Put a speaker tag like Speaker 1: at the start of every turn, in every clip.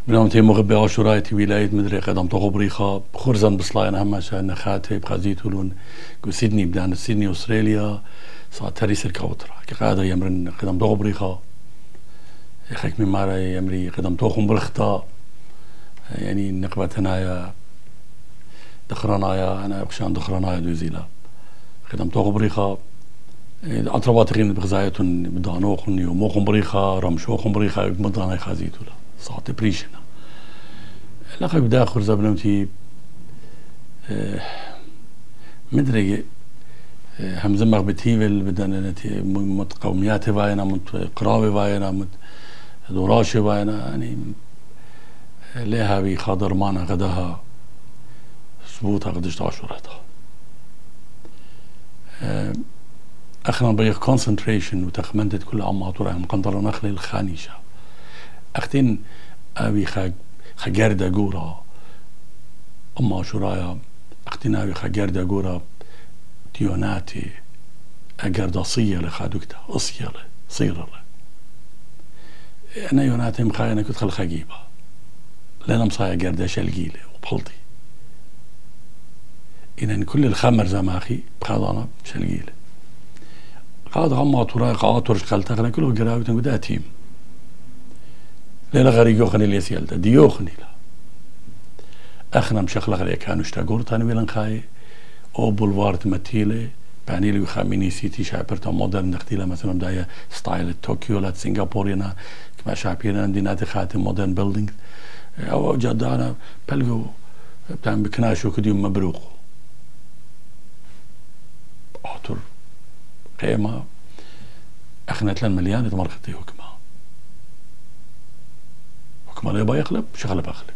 Speaker 1: بنامتي مغبي عاشورايتي ولاية مدري قدم تغبريخا خرزان بصلاين هم شان خاتي بخازيتولون جو سيدني بدان سيدني أستراليا صار تريس الكوترا كقاعدة يمرن قدم تغبريخا يخيك من مارا يمري قدم توخم برختا يعني نقبتنا يا دخرنايا أنا بخشان دخرنايا دوزيلا قدم تغبريخا أطربات غين بغزايتون بدانوخن يوموخن بريخا رمشوخن بريخا مدانا خازيتولا صارت بريشنا لقى بدا خرزة بنمتي مدري همزة مغبتيفل بدنا مت قوميات باينا مت قرابة باينا مت دوراشة باينا يعني ليها بخاطر معنا غداها ثبوتها قديش عاشورتها أخنا بيخ كونسنتريشن وتخمنتت كل عماطورها مقنطرة نخل الخانيشة أختين أبي خجردة جورا أما شرايا أختين أبي خجردة جورا ديوناتي أجردة صيلة خادوكتا أصيلة صيرة أنا يوناتي مخاينة كنت خل خجيبة لأنا مصايا جردة شلقيلة وبحلطي إن كل الخمر زماخي بخاضنا شلقيلة قاد عما تراي قاطرش خلتنا كله جراوي تنقد أتيم ليلا غريق يوخني اللي يسيلتا دي يوخني لا أخنا مشخلة غريق كانوا اشتاقور تاني بيلن خاي أو بولوارد متيلة بعني لي وخاميني سيتي شابرتا مودرن نختيلة مثلا بداية ستايل طوكيو لات سنغابورينا كما شابيرنا ديناتي خاتم مودرن بيلدينغ أو جدانا بلغو بتاعم بكناشو كديوم مبروق أعطر قيمة أخنا 3 مليون تمرخطي حكمة حكمة لا يبغى يخلب شغله بخلب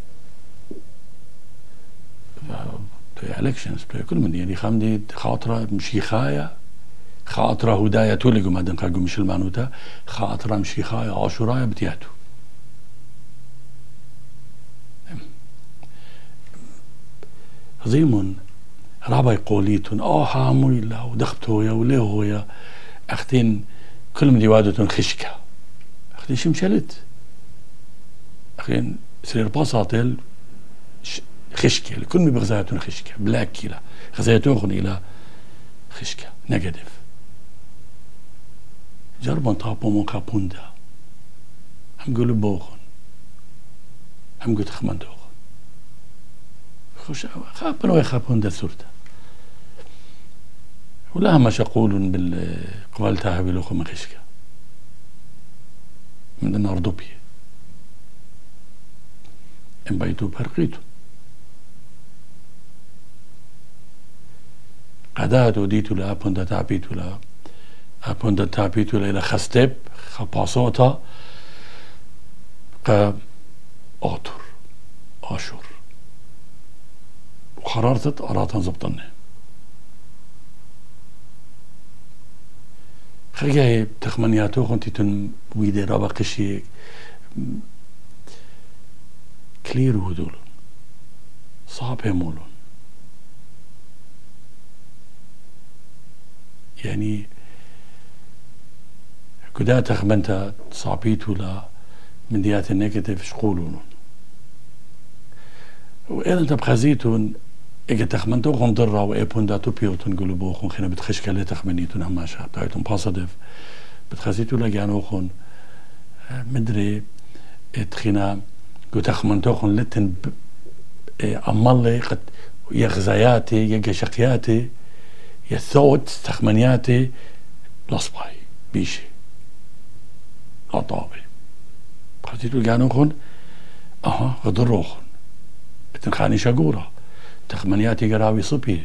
Speaker 1: في إلكشنز كل من يعني خامدي خاطرة مشيخايا خاطرة هدايا تولي قم هدن قاقو مش المعنوتا خاطرة مشيخايا عاشورايا بتياتو زيمون رابا يقوليتون حامو إلا ودخبتو يا وليه يا أختين كل من ديوادتون خشكة أختين شمشلت أختين سرير باصاتل خشكة كل من بغزايتون خشكة بلاك كيلا غزايتون إلى خشكة نيجاتيف جربان طابو من كابوندا هم قولوا بوخن هم قلت خمان دوخن خوش خابن ويخابوندا سورتا ولا هم يقولون بالقبال تاها بلوخ من خشكة من النار دوبية إن بيتو برقيتو قدات وديتو لا أبوندا تعبيتو لا أبوندا تعبيتو لا إلى خستب خباصوتا آتور آشور وخرارتت أراتن زبطنه خجاي تخمنياتو خنتي تن ويدي رابا قشي كلير هدول صعب يمولون يعني كدا تخمنتا صعبيتو لا من ديات النيجاتيف شقولون وإذا انت بخزيتون إجا تخمنتو خون ضرا وإيبون داتو بيوتون قولوا بوخون خينا بتخشكا لي تخمنيتون هما شاب تايتون باساديف بتخزيتو لجانو خون مدري اتخينا قو تخمنتو خون لتن أمالي قد يغزاياتي يغشقياتي يثوت تخمنياتي لصباي بيشي عطابي بخزيتو لجانو خون غدرو خون بتنخاني شاقورة تخمنياتي قراوي صبي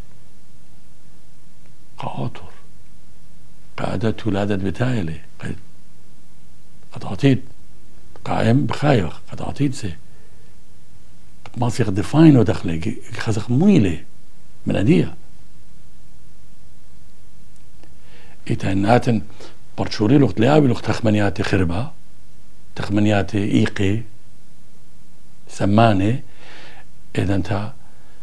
Speaker 1: قاطر قعدت ولادة بتايلي قد عطيت قائم بخايخ قد عطيت سي قد ماسيخ دفاينو دخلي خزخ مويلي من أدية إتهناتن برشوري لغت ليابي لغت تخمنياتي خربة تخمنياتي إيقي سماني إذا أنت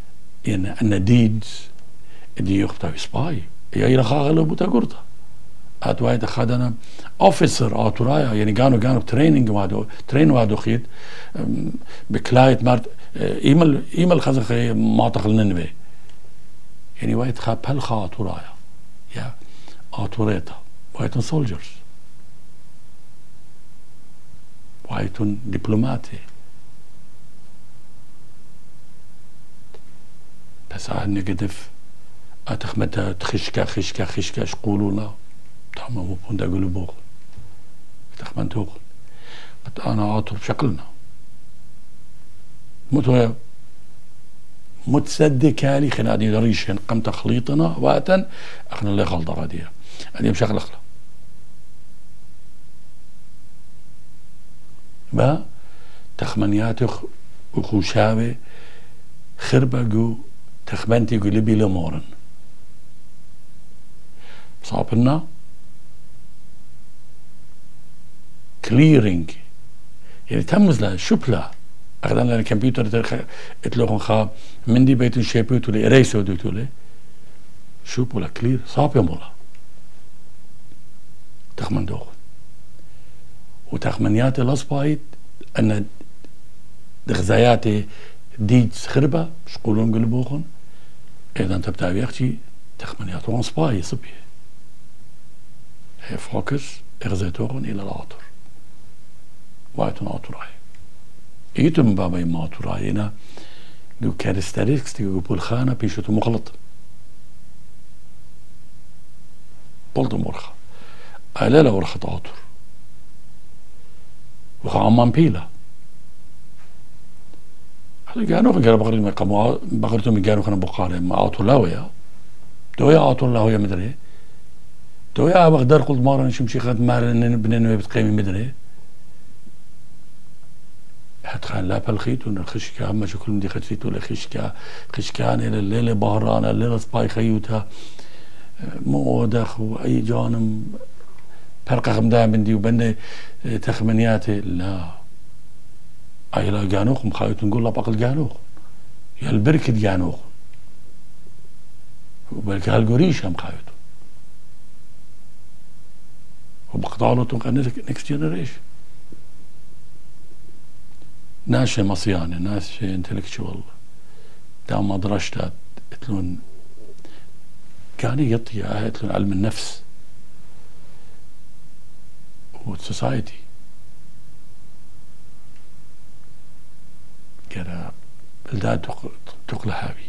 Speaker 1: يعني النديد اللي يخطأ سباي هي إلى خاغلة بوتا قرطة وايد خدنا اوفيسر اتورايا يعني كانوا تريننج وادو خيت بكلايت مارت ايمل خزخي ما تخلنن به يعني وايد خابل اتورايا يا اتوريتا وايد سولجرز وايد دبلوماتي بس أنا قدف أتخمتها خشكا شقولونا تاما مو بوندا قولوا بوغ تخمنتوغ قد أنا عاطر بشكلنا متصدقة خنادي دريشن قم تخليطنا وقتا اخنا اللي غلطة غادية أنا بشكل أخلا با تخمنياتك وخوشاوي خربقو تخمنتي قولي بي لمورن صابنا كليرينج يعني تمز لها شبلا أخذنا لنا الكمبيوتر اتلوخن خا من دي بيتن شيبوتو لي إريسو دوتو لي شوب ولا كلير صاب يمولا تخمن دوخن وتخمنياتي الأصبايت أن دغزاياتي ديد خربة شقولون قلبوخن إذا أنت بتاوي أختي تخمنيات وان سباي صبي هي فوكس إغزيتوخن إلى العطر وايتون عطراي إيتون بابا يما عطراينا جو كارستريكس تيجو بالخانة بيشتو مخلط بلدو مرخة ألالا ورخة عطر وخا عمان بيلا كانوا بغرتهم يقاموا بغرتهم كانوا كانوا بقارة ما عطوا لاوية دويا عطوا لاوية مدري دويا بغدار قلت مرة نشوف شي خد مال بنينو بتقيمي مدري حتى خان لا بالخيط ونخشكا ما شو كل دي خشيت ولا خشكان إلى الليلة بهران الليلة سباي خيوتها مو داخل أي جانب فرق خمدا بندي وبندي تخمنياتي لا أيلا جانوخ مخايط نقول لا بقل جانوخ يا البركة جانوخ وبركة هالقريش هم خايط وبقطعوا تنقل نكست جنريشن ناس مصيانة ناس انتلكتشوال دام ما درشتات اتلون كان يطي اتلون علم النفس والسوسايتي كذا بلداد تقلحابي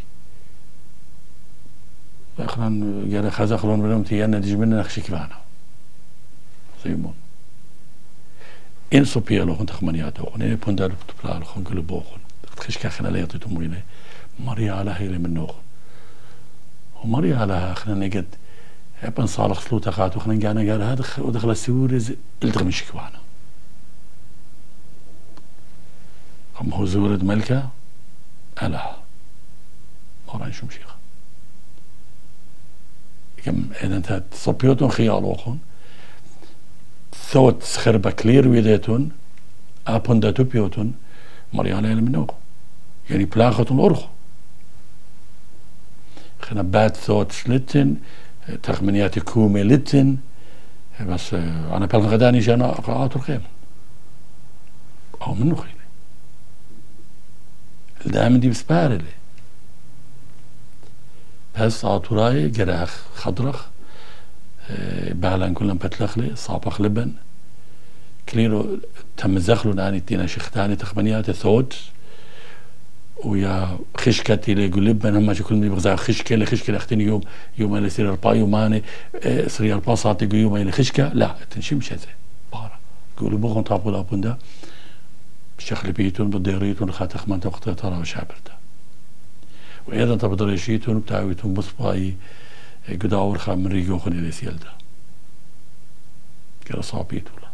Speaker 1: اخران كذا خزخلون بنوم تيانا دجمنا نخشي كفانا زيمون إن صبيالو خن تخمنياتو خن إن بندر بتبلال خن كل بوخن تخش كخنا لا يطيتو مويله مريا على هيل منو ومريا على خنا نجد ابن صالح سلوتا خاتو خنا جانا قال هذا ودخل السورز التغم شكوانا أم هو زورد ملكة ألا مران شو مشيخ كم إذا أنت صبيوتون خيالو خن ثوت خربة كلير ويداتون أبون داتو بيوتون مريانا منوخ يعني بلاختون أرخو خنا بات ثوت سلتن تخمنياتي كومي لتن بس أنا بالغداني جانا قاعات الخيم أو منو خيلي الدائم دي بسبارلي بس عطوراي جراخ خضرخ بعلن كلهم بتلخلي صابخ لبن كليرو تم زخلو ناني تينا شختاني تخمنيات ثوت ويا خشكتي اللي يقول لبن هم كل من يبغى خشكه لخشكه اختني يوم اللي يصير الباي يوماني سري الباصات يوم اللي خشكه لا تنشمش هذا بارا يقولوا بغون طابو لابوندا شخل بيتون بديريتون خاتخ من تقطع ترى وشابرته وايضا تبدريشيتون بتاعيتون بصباي قداور خام من ريجو خني لي سيلدا كلا صابيت ولا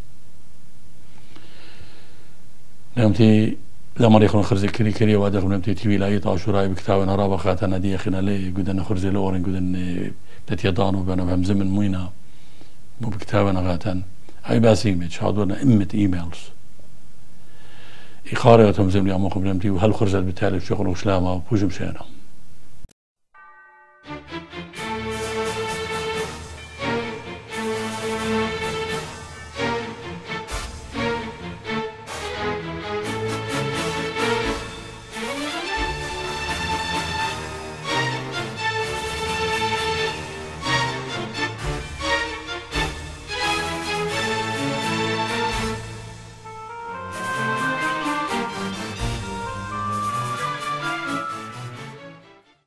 Speaker 1: نمتي لما يكون خرز كري وادغ نمتي تي ولايه عاشوراء بكتابنا رابا خاتنا دي خنا لي قدنا خرز لورن قدن تتيضانو بنا بهم زمن موينا مو بكتابنا غاتن هاي باسيمه شادونا امه ايميلز إخارة تمزم لي أمو خبرمتي وهل خرجت بالتالي شغل وشلامة وبوجم شينا